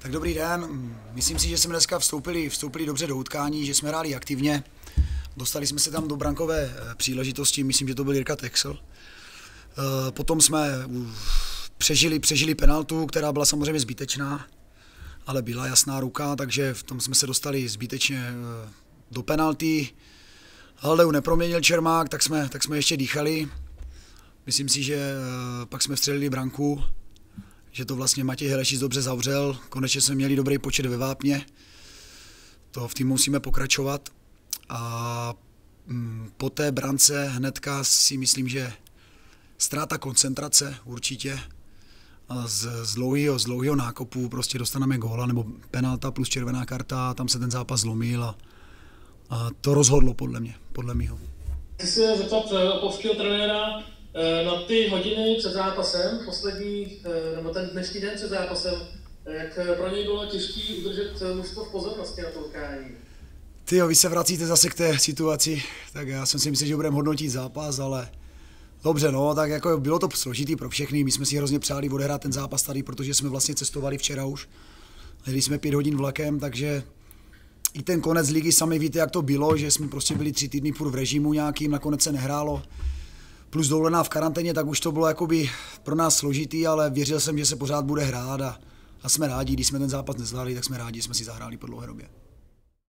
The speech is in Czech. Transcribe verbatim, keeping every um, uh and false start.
Tak dobrý den, myslím si, že jsme dneska vstoupili, vstoupili dobře do utkání, že jsme hráli aktivně, dostali jsme se tam do brankové příležitosti, myslím, že to byl Jirka Texl. Potom jsme přežili, přežili penaltu, která byla samozřejmě zbytečná, ale byla jasná ruka, takže v tom jsme se dostali zbytečně do penalty. Haldeu neproměnil Čermák, tak jsme, tak jsme ještě dýchali. Myslím si, že pak jsme vstřelili branku, že to vlastně Matěj Helešic dobře zavřel. Konečně jsme měli dobrý počet ve vápně. To v týmu musíme pokračovat. A po té brance hnedka si myslím, že ztráta koncentrace určitě. A z, z, dlouhýho, z dlouhýho nákopu prostě dostaneme góla, nebo penalta plus červená karta, tam se ten zápas zlomil a, a to rozhodlo podle mě, podle mýho. Chci se zeptat polského trenéra na ty hodiny před zápasem, poslední, nebo ten dnešní den před zápasem, jak pro něj bylo těžké udržet mužstvo v pozornosti na to utkání. Tyjo, vy se vracíte zase k té situaci, tak já jsem si myslel, že budeme hodnotit zápas, ale dobře, no, tak jako bylo to složitý pro všechny, my jsme si hrozně přáli odehrát ten zápas tady, protože jsme vlastně cestovali včera už, jeli jsme pět hodin vlakem, takže i ten konec ligy, sami víte, jak to bylo, že jsme prostě byli tři týdny furt v režimu nějakým, nakonec se nehrálo, plus dovolená v karanténě, tak už to bylo jakoby pro nás složitý, ale věřil jsem, že se pořád bude hrát a, a jsme rádi, když jsme ten zápas nezvládli, tak jsme rádi, že jsme si zahráli po dlouhé době.